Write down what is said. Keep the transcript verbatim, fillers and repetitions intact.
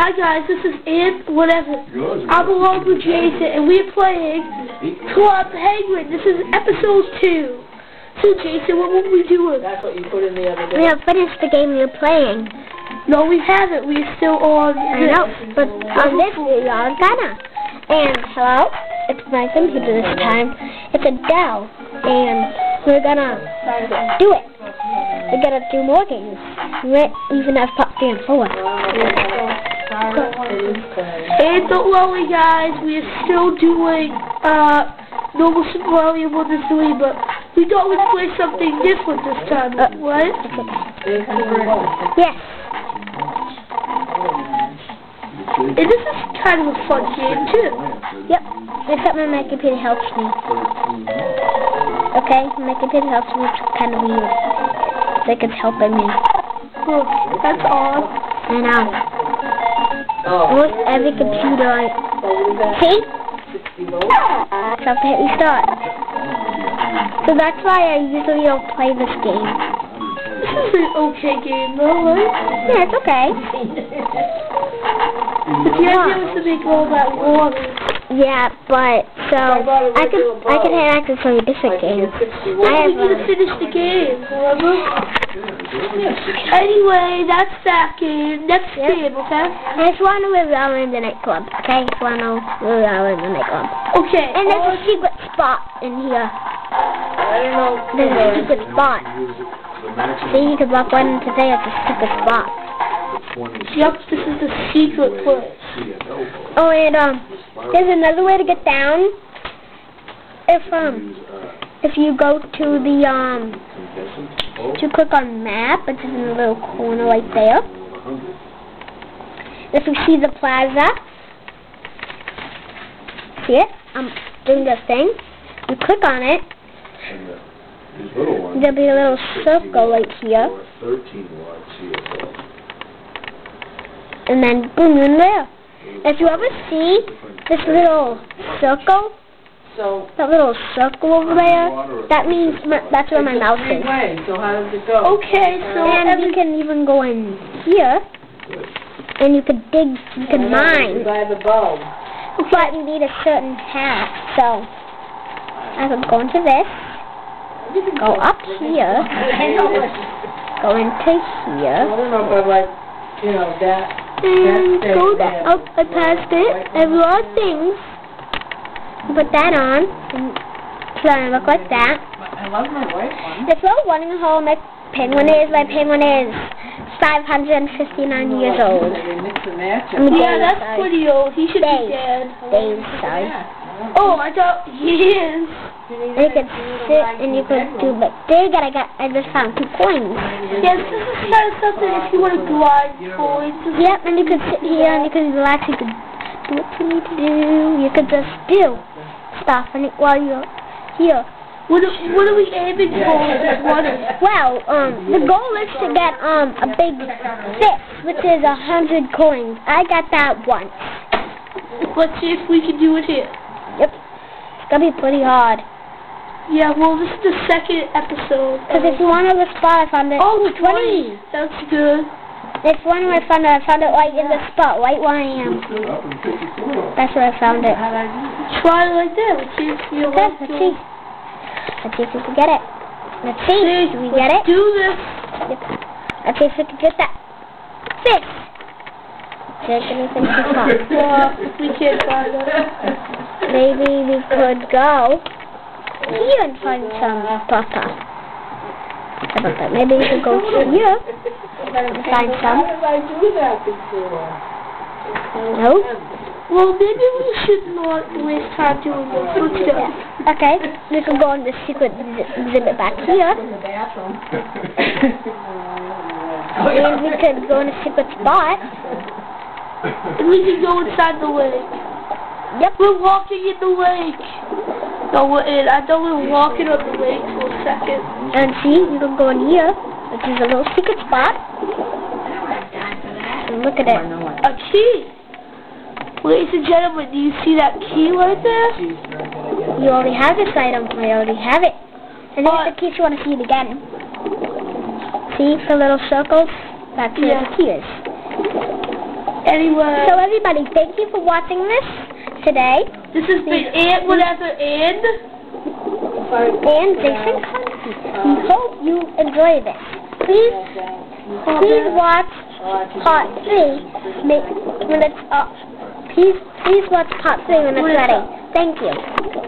Hi guys, this is Ant, whatever. I'm along with Jason, and we're playing Club Penguin. This is episode two. So Jason, what will we do? That's what you put in the other day. We have finished the game you're playing. No, we haven't. We're still on. I know, but on this we are gonna. And hello, it's my computer this time. It's a Dell, and we're gonna do it. We're gonna do more games. We even have Pop Jam four. And don't worry guys, we are still doing uh, normal Super Mario one and three, but we thought we'd play something different this time, uh, right? Yes. And this is kind of a fun game too. Yep. Except when my computer helps me. Okay, my computer helps me, it's kind of weird. It's like it's helping me. Oh, that's odd. I know. Almost every computer on it. See? So I have to hit restart. So that's why I usually don't play this game. This is an okay game though, right? Yeah, it's okay. But the idea was to make all that water. Yeah, but so I could I could have access to a different game. I have to finish the game, remember? Anyway, that's that game. Next yep. game, okay? I just want to live out in the nightclub. Okay, I just want to live out in the nightclub. Okay. And there's a secret spot in here. I don't know. There's a secret spot. See, you can walk right into there. It's a secret spot. Yep, this is the secret place. Oh, and um, there's another way to get down. If um, if you go to the um, if you click on map, it's in the little corner right there. If you see the plaza, see it? I'm doing this thing. You click on it. There'll be a little circle right here. And then boom, you're in there. If you ever see this little circle, so that little circle over there, that means my, that's where my mouse is. So how does it go? Okay, so and you can even go in here, and you can dig, you can mine. By the bulb. But you need a certain path. So I can go into this, go up here, go into here. I don't know if I like, you know, that. And go that up and past it, and a lot of things. Put that on, and it's gonna look like that. I love my white one. This little watering hole my penguin is, my penguin is five hundred fifty-nine years old. Yeah, that's pretty old. He should Dave. be dead. Dave, sorry. Oh, I thought he is. And you could sit and you could do, but there you go, I got, I just found two coins. Yes, this is kind of something if you want to glide coins. Yep, and you could sit here and you could relax, you could do what you need to do. You could just do stuff and it, while you're here. What are, what are we aiming for? What is, well, um, the goal is to get um a big fish, which is a hundred coins. I got that once. Let's see if we can do it here. Yep, it's gonna be pretty hard. Yeah, well, this is the second episode. Because if you want to the spot, I found it. Oh, twenty. That's good. This one where I found it, I found it right in the spot, right where I am. That's where I found it. Try it like that. Let's see if you okay, let's see. Let's see if we can get it. Let's see. See, Can we get it? Do this. Yep. Let's see if we can get that fish. There's anything to pop. Well, we can't find it. Maybe we could go here and find some papa. How about that? Maybe we could go here and find some. How did I do that before? No? Well, maybe we should not waste time doing this. Let's do it. Okay, we can go on the secret exhibit back here. And we could go in a secret spot. And we can go inside the lake. Yep. We're walking in the lake. No, we're in. I thought we were walking on the lake for a second. And see, you can go in here, which is a little secret spot. And look at it. A key. Ladies and gentlemen, do you see that key right there? You already have this item. I already have it. And here's the key if you want to see it again. See the little circles? That's where yeah. the key is. Anyway. So everybody, thank you for watching this today. This has been Aunt Whatever and... And Jason Conti. We hope you enjoy this. Please, please watch part three when it's up. Please, please watch part three when it's ready. Thank you.